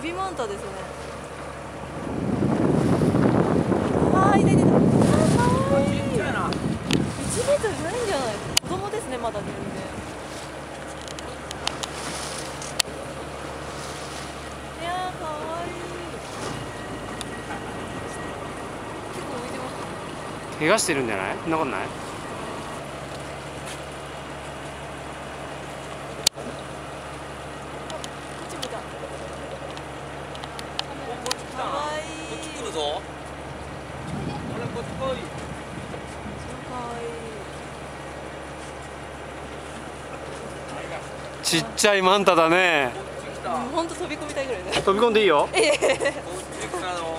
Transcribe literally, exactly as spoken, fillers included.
ビマンタですね。あー、いたいたいた。あー、かわいい。いちメートルないんじゃない？子供ですね、まだ全然。いやー、かわいい。結構浮いてますね。 怪我してるんじゃない？そんなことない？ かわいい。 こっち来るぞ。俺こっち来い。 かわいい。 ちっちゃいマンタだね。 本当飛び込みたいぐらいね。 飛び込んでいいよ。 ええ。 こっち来たの。